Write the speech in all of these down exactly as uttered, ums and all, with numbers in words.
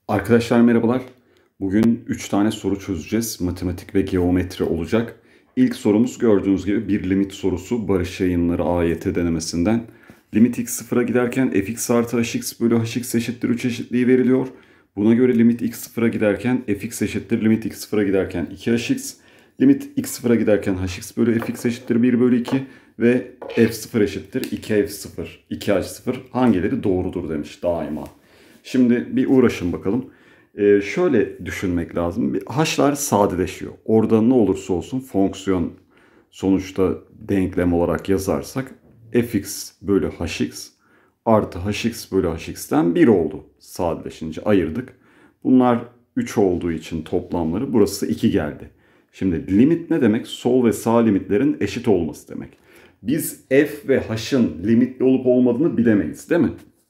Arkadaşlar merhabalar. Bugün üç tane soru çözeceğiz. Matematik ve geometri olacak. İlk sorumuz gördüğünüz gibi bir limit sorusu Barış Yayınları A Y T denemesinden. Limit x sıfıra giderken fx artı hx bölü hx eşittir üç eşitliği veriliyor. Buna göre limit x sıfıra giderken fx eşittir limit x sıfıra giderken iki hx. Limit x sıfıra giderken hx bölü fx eşittir bir bölü iki ve f sıfır eşittir iki f sıfır, iki h sıfır hangileri doğrudur demiş daima. Şimdi bir uğraşın bakalım. Ee, şöyle düşünmek lazım. H'lar sadeleşiyor. Orada ne olursa olsun fonksiyon sonuçta denklem olarak yazarsak fx bölü hx artı hx bölü hx'ten bir oldu. Sadeleşince ayırdık. Bunlar üç olduğu için toplamları burası iki geldi. Şimdi limit ne demek? Sol ve sağ limitlerin eşit olması demek. Biz f ve h'ın limitli olup olmadığını bilemeyiz değil mi?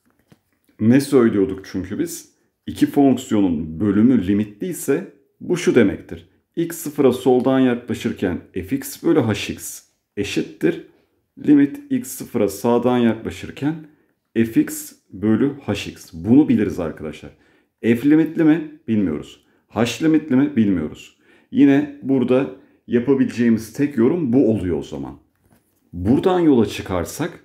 Ne söylüyorduk çünkü biz? İki fonksiyonun bölümü limitliyse bu şu demektir. X sıfıra soldan yaklaşırken fx bölü hx eşittir. Limit x sıfıra sağdan yaklaşırken fx bölü hx. Bunu biliriz arkadaşlar. F limitli mi? Bilmiyoruz. H limitli mi? Bilmiyoruz. Yine burada yapabileceğimiz tek yorum bu oluyor o zaman. Buradan yola çıkarsak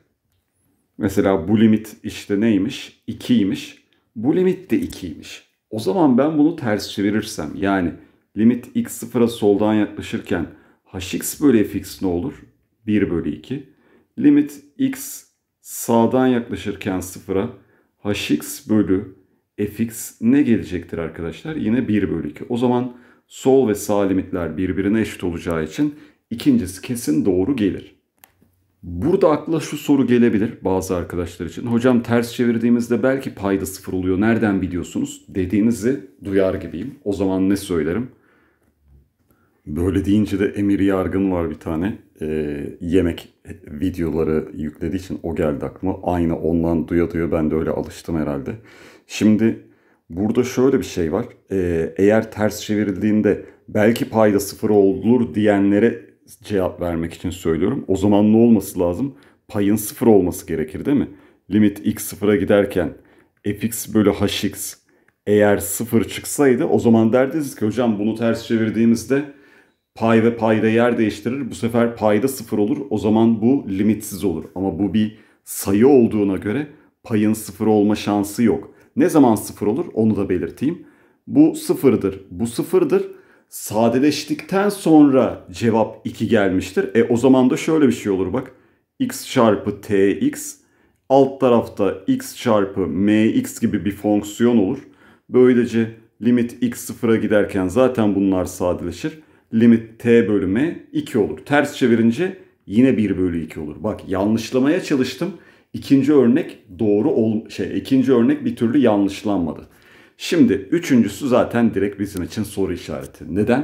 mesela bu limit işte neymiş? ikiymiş. Bu limit de ikiymiş. O zaman ben bunu ters çevirirsem yani limit x sıfıra soldan yaklaşırken hx bölü fx ne olur? bir bölü iki. Limit x sağdan yaklaşırken sıfıra hx bölü fx ne gelecektir arkadaşlar? Yine bir bölü iki. O zaman sol ve sağ limitler birbirine eşit olacağı için ikincisi kesin doğru gelir. Burada akla şu soru gelebilir bazı arkadaşlar için. Hocam ters çevirdiğimizde belki payda sıfır oluyor. Nereden biliyorsunuz? Dediğinizi duyar gibiyim. O zaman ne söylerim? Böyle deyince de Emir Yargın var bir tane. Ee, yemek videoları yüklediği için o geldi aklıma. Aynı ondan duya duya ben de öyle alıştım herhalde. Şimdi burada şöyle bir şey var. Ee, eğer ters çevrildiğinde belki payda sıfır olur diyenlere cevap vermek için söylüyorum. O zaman ne olması lazım? Payın sıfır olması gerekir değil mi? Limit x sıfıra giderken fx bölü hx eğer sıfır çıksaydı o zaman derdiniz ki hocam bunu ters çevirdiğimizde pay ve payda yer değiştirir. Bu sefer payda sıfır olur. O zaman bu limitsiz olur. Ama bu bir sayı olduğuna göre payın sıfır olma şansı yok. Ne zaman sıfır olur onu da belirteyim. Bu sıfırdır. Bu sıfırdır. Sadeleştikten sonra cevap iki gelmiştir. E o zaman da şöyle bir şey olur bak. X çarpı tx alt tarafta x çarpı mx gibi bir fonksiyon olur. Böylece limit x sıfıra giderken zaten bunlar sadeleşir. Limit t bölü m iki olur. Ters çevirince yine bir bölü iki olur. Bak yanlışlamaya çalıştım. İkinci örnek doğru ol şey ikinci örnek bir türlü yanlışlanmadı. Şimdi üçüncüsü zaten direkt bizim için soru işareti. Neden?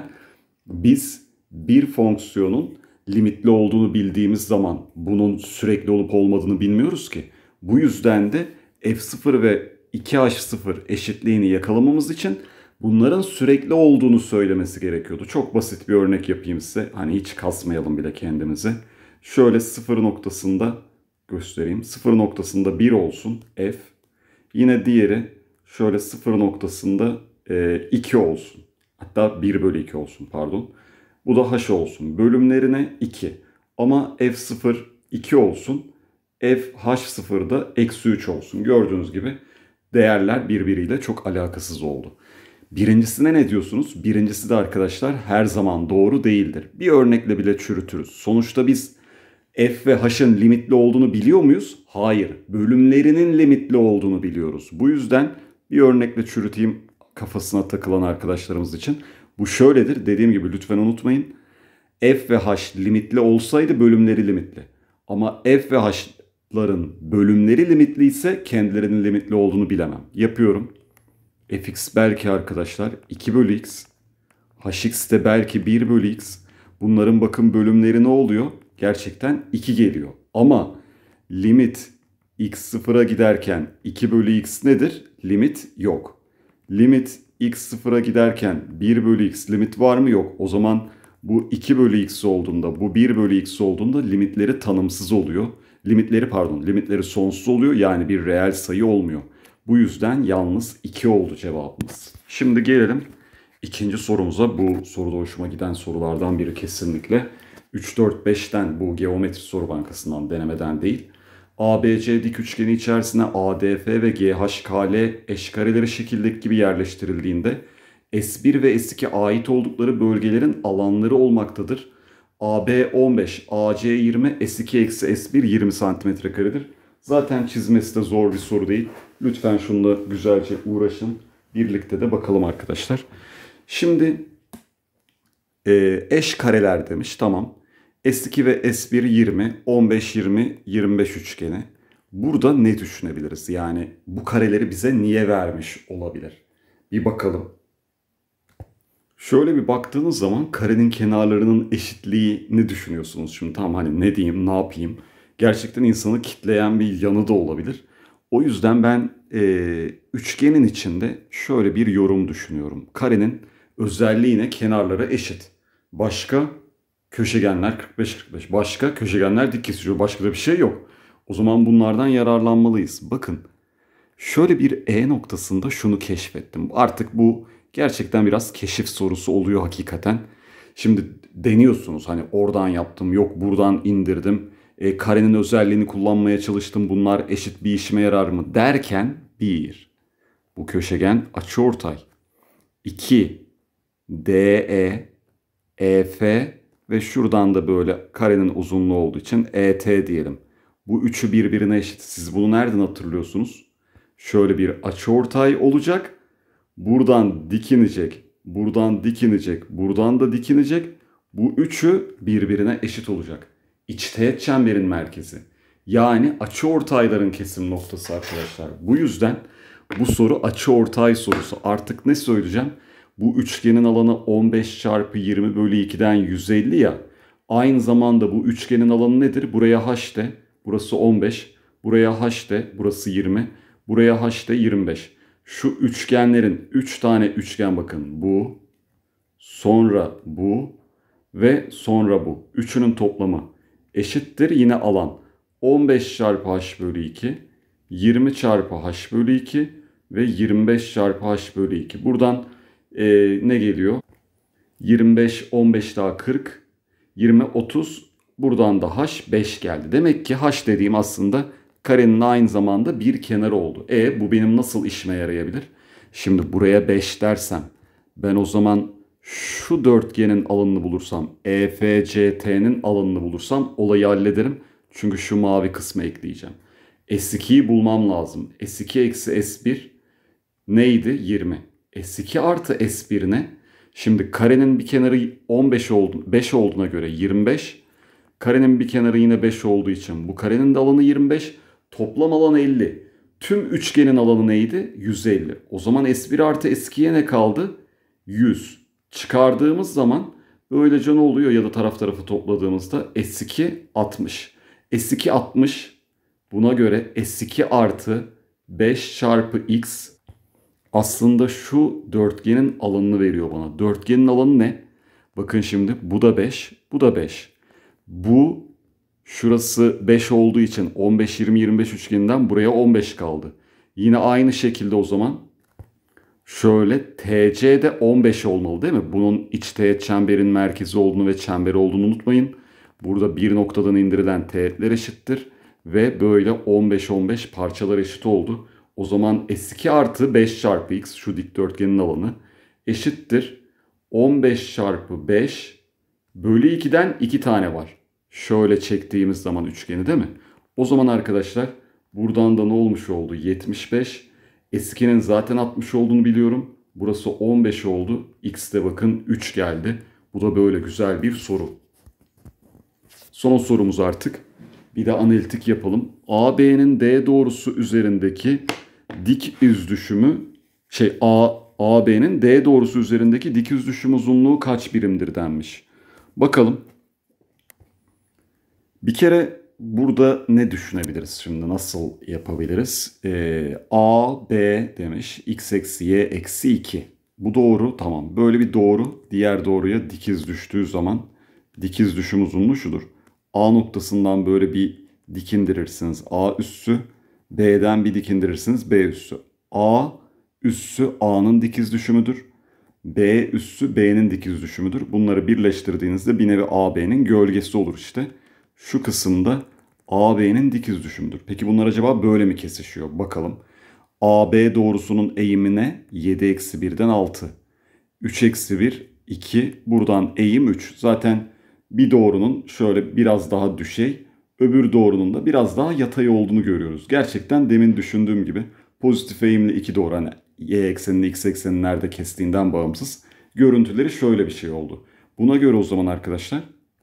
Biz bir fonksiyonun limitli olduğunu bildiğimiz zaman bunun sürekli olup olmadığını bilmiyoruz ki. Bu yüzden de f sıfır ve iki h sıfır eşitliğini yakalamamız için bunların sürekli olduğunu söylemesi gerekiyordu. Çok basit bir örnek yapayım size. Hani hiç kasmayalım bile kendimizi. Şöyle sıfır noktasında göstereyim. sıfır noktasında bir olsun f. Yine diğeri şöyle sıfır noktasında iki olsun. Hatta bir bölü iki olsun pardon. Bu da h olsun. Bölümlerine iki. Ama f sıfır iki olsun. F h sıfır da eksi üç olsun. Gördüğünüz gibi değerler birbiriyle çok alakasız oldu. Birincisine ne diyorsunuz? Birincisi de arkadaşlar her zaman doğru değildir. Bir örnekle bile çürütürüz. Sonuçta biz f ve h'ın limitli olduğunu biliyor muyuz? Hayır. Bölümlerinin limitli olduğunu biliyoruz. Bu yüzden bir örnekle çürüteyim kafasına takılan arkadaşlarımız için. Bu şöyledir. Dediğim gibi lütfen unutmayın. F ve h limitli olsaydı bölümleri limitli. Ama f ve h'ların bölümleri limitli ise kendilerinin limitli olduğunu bilemem. Yapıyorum. Fx belki arkadaşlar iki bölü x. Hx de belki bir bölü x. Bunların bakın bölümleri ne oluyor? Gerçekten iki geliyor. Ama limit x sıfıra giderken iki bölü x nedir? Limit yok. Limit x sıfıra giderken bir bölü x limit var mı? Yok. O zaman bu iki bölü x olduğunda, bu bir bölü x olduğunda limitleri tanımsız oluyor. Limitleri pardon, limitleri sonsuz oluyor. Yani bir reel sayı olmuyor. Bu yüzden yalnız iki oldu cevabımız. Şimdi gelelim ikinci sorumuza. Bu soruda hoşuma giden sorulardan biri kesinlikle. üç, dört, beşten bu geometri soru bankasından, denemeden değil. A B C dik üçgeni içerisine A D F ve G H K L eşkareleri şekildeki gibi yerleştirildiğinde S bir ve S iki ait oldukları bölgelerin alanları olmaktadır. A B on beş, A C yirmi, S iki eksi S bir yirmi santimetre karedir. Zaten çizmesi de zor bir soru değil. Lütfen şununla güzelce uğraşın. Birlikte de bakalım arkadaşlar. Şimdi e, eş kareler demiş. Tamam. S iki ve S bir yirmi, on beş, yirmi, yirmi beş üçgeni. Burada ne düşünebiliriz? Yani bu kareleri bize niye vermiş olabilir? Bir bakalım. Şöyle bir baktığınız zaman karenin kenarlarının eşitliğini düşünüyorsunuz. Şimdi tamam, hani ne diyeyim, ne yapayım? Gerçekten insanı kitleyen bir yanı da olabilir. O yüzden ben e, üçgenin içinde şöyle bir yorum düşünüyorum. Karenin özelliği ne? Kenarları eşit. Başka köşegenler kırk beş kırk beş. Başka köşegenler dik kesişiyor. Başka da bir şey yok. O zaman bunlardan yararlanmalıyız. Bakın, şöyle bir E noktasında şunu keşfettim. Artık bu gerçekten biraz keşif sorusu oluyor hakikaten. Şimdi deniyorsunuz, hani oradan yaptım, yok buradan indirdim. E, karenin özelliğini kullanmaya çalıştım. Bunlar eşit bir işime yarar mı derken, bir, bu köşegen açıortay. iki, D E, E F ve şuradan da böyle karenin uzunluğu olduğu için E T diyelim. Bu üçü birbirine eşit. Siz bunu nereden hatırlıyorsunuz? Şöyle bir açıortay olacak. Buradan dikinecek, buradan dikinecek, buradan da dikinecek. Bu üçü birbirine eşit olacak. İçteğet çemberin merkezi. Yani açıortayların kesim noktası arkadaşlar. Bu yüzden bu soru açıortay sorusu. Artık ne söyleyeceğim? Bu üçgenin alanı on beş çarpı yirmi bölü iki'den yüz elli ya. Aynı zamanda bu üçgenin alanı nedir? Buraya h de, burası on beş. Buraya h de, burası yirmi. Buraya h de yirmi beş. Şu üçgenlerin üç tane üçgen, bakın bu, sonra bu ve sonra bu. Üçünün toplamı eşittir yine alan. on beş çarpı h bölü iki, yirmi çarpı h bölü iki ve yirmi beş çarpı h bölü iki. Buradan e, ne geliyor? yirmi beş, on beş daha kırk, yirmi, otuz. Buradan da h beş geldi. Demek ki h dediğim aslında karenin aynı zamanda bir kenarı oldu. E bu benim nasıl işime yarayabilir? Şimdi buraya beş dersem, ben o zaman şu dörtgenin alanını bulursam, E F C T'nin alanını bulursam olayı hallederim. Çünkü şu mavi kısmı ekleyeceğim. S iki'yi bulmam lazım. S iki eksi S bir neydi? yirmi. S iki artı S bir ne? Şimdi karenin bir kenarı on beş oldu, beş olduğuna göre yirmi beş. Karenin bir kenarı yine beş olduğu için bu karenin de alanı yirmi beş. Toplam alan elli. Tüm üçgenin alanı neydi? yüz elli. O zaman S bir artı S iki'ye ne kaldı? yüz. Çıkardığımız zaman böylece ne oluyor, ya da taraf tarafı topladığımızda S iki altmış. S iki altmış. Buna göre S iki artı beş çarpı X aslında şu dörtgenin alanını veriyor bana. Dörtgenin alanı ne? Bakın şimdi bu da beş, bu da beş. Bu şurası beş olduğu için on beş, yirmi, yirmi beş üçgeninden buraya on beş kaldı. Yine aynı şekilde o zaman şöyle T C de on beş olmalı değil mi? Bunun içteğet çemberin merkezi olduğunu ve çemberi olduğunu unutmayın. Burada bir noktadan indirilen teğetler eşittir. Ve böyle on beş on beş parçalar eşit oldu. O zaman S iki artı beş çarpı X, şu dikdörtgenin alanı, eşittir on beş çarpı beş bölü iki'den iki tane var. Şöyle çektiğimiz zaman üçgeni değil mi? O zaman arkadaşlar buradan da ne olmuş oldu? yetmiş beş. S iki'nin zaten altmış olduğunu biliyorum. Burası on beş oldu. X'te bakın üç geldi. Bu da böyle güzel bir soru. Son sorumuz artık. Bir de analitik yapalım. A B'nin D doğrusu üzerindeki dik iz düşümü, şey A, A B'nin D doğrusu üzerindeki dik iz düşüm uzunluğu kaç birimdir denmiş. Bakalım. Bir kere burada ne düşünebiliriz şimdi? Nasıl yapabiliriz? Ee, A, B demiş. X eksi Y eksi iki. Bu doğru. Tamam. Böyle bir doğru diğer doğruya dikiz düştüğü zaman dikiz düşüm uzunluğu şudur. A noktasından böyle bir dik indirirsiniz A üssü. B'den bir dik indirirsiniz B üssü. A üssü A'nın dikiz düşümüdür. B üssü B'nin dikiz düşümüdür. Bunları birleştirdiğinizde bir nevi A B'nin gölgesi olur işte. Şu kısımda A B'nin dikiz düşümüdür. Peki bunlar acaba böyle mi kesişiyor? Bakalım. A B doğrusunun eğimine yedi eksi birden altı. üç eksi bir, iki. Buradan eğim üç. Zaten bir doğrunun şöyle biraz daha düşey, öbür doğrunun da biraz daha yatay olduğunu görüyoruz. Gerçekten demin düşündüğüm gibi pozitif eğimli iki doğru, hani y eksenini x eksenini nerede kestiğinden bağımsız görüntüleri şöyle bir şey oldu. Buna göre o zaman arkadaşlar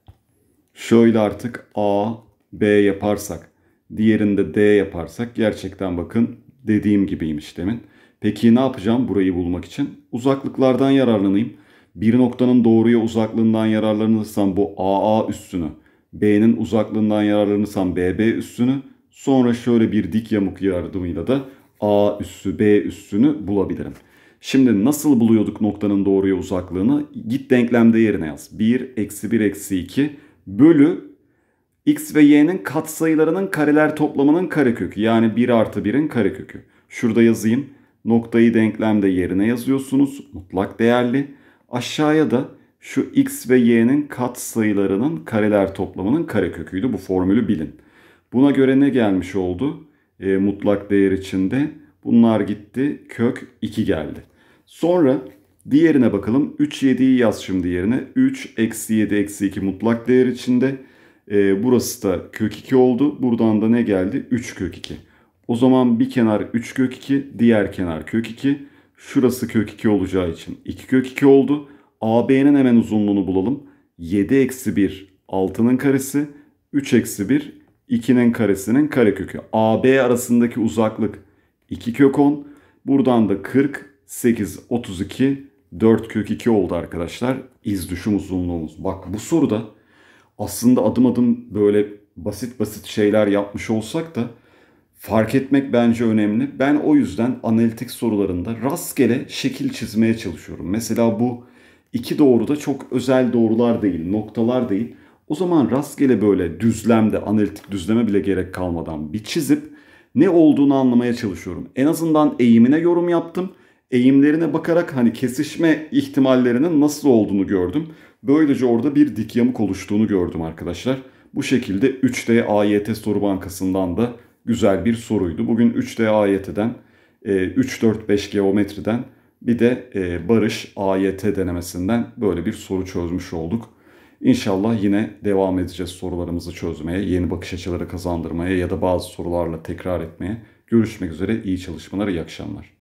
şöyle artık A, B yaparsak, diğerinde D yaparsak gerçekten bakın dediğim gibiymiş demin. Peki ne yapacağım burayı bulmak için? Uzaklıklardan yararlanayım. Bir noktanın doğruya uzaklığından yararlanırsam bu A A üssünü, B'nin uzaklığından yararlanırsam B B üssünü, sonra şöyle bir dik yamuk yardımıyla da A üssü B üssünü bulabilirim. Şimdi nasıl buluyorduk noktanın doğruya uzaklığını? Git denklemde yerine yaz. bir eksi bir eksi iki bölü x ve y'nin katsayılarının kareler toplamının karekökü. Yani bir artı birin karekökü. Şurada yazayım. Noktayı denklemde yerine yazıyorsunuz. Mutlak değerli. Aşağıya da şu x ve y'nin katsayılarının kareler toplamının kareköküydü. Bu formülü bilin. Buna göre ne gelmiş oldu? E, mutlak değer içinde. Bunlar gitti. Kök iki geldi. Sonra diğerine bakalım. üç yediyi yaz şimdi yerine. üç eksi yedi eksi iki mutlak değer içinde. E, burası da kök iki oldu. Buradan da ne geldi? üç kök iki. O zaman bir kenar üç kök iki, diğer kenar kök iki. Şurası kök iki olacağı için iki kök iki oldu. A B'nin hemen uzunluğunu bulalım. yedi eksi bir altının karesi, üç eksi bir ikinin karesinin karekökü. A B arasındaki uzaklık iki kök on. Buradan da kırk, sekiz, otuz iki, dört kök iki oldu arkadaşlar. İz düşüm uzunluğumuz. Bak bu soruda aslında adım adım böyle basit basit şeyler yapmış olsak da fark etmek bence önemli. Ben o yüzden analitik sorularında rastgele şekil çizmeye çalışıyorum. Mesela bu iki doğru da çok özel doğrular değil, noktalar değil. O zaman rastgele böyle düzlemde, analitik düzleme bile gerek kalmadan bir çizip ne olduğunu anlamaya çalışıyorum. En azından eğimine yorum yaptım. Eğimlerine bakarak hani kesişme ihtimallerinin nasıl olduğunu gördüm. Böylece orada bir dik yamuk oluştuğunu gördüm arkadaşlar. Bu şekilde üç D A Y T soru bankasından da güzel bir soruydu. Bugün üç D A Y T'den, üç dört beş geometriden bir de Barış A Y T denemesinden böyle bir soru çözmüş olduk. İnşallah yine devam edeceğiz sorularımızı çözmeye, yeni bakış açıları kazandırmaya ya da bazı sorularla tekrar etmeye. Görüşmek üzere, iyi çalışmalar, iyi akşamlar.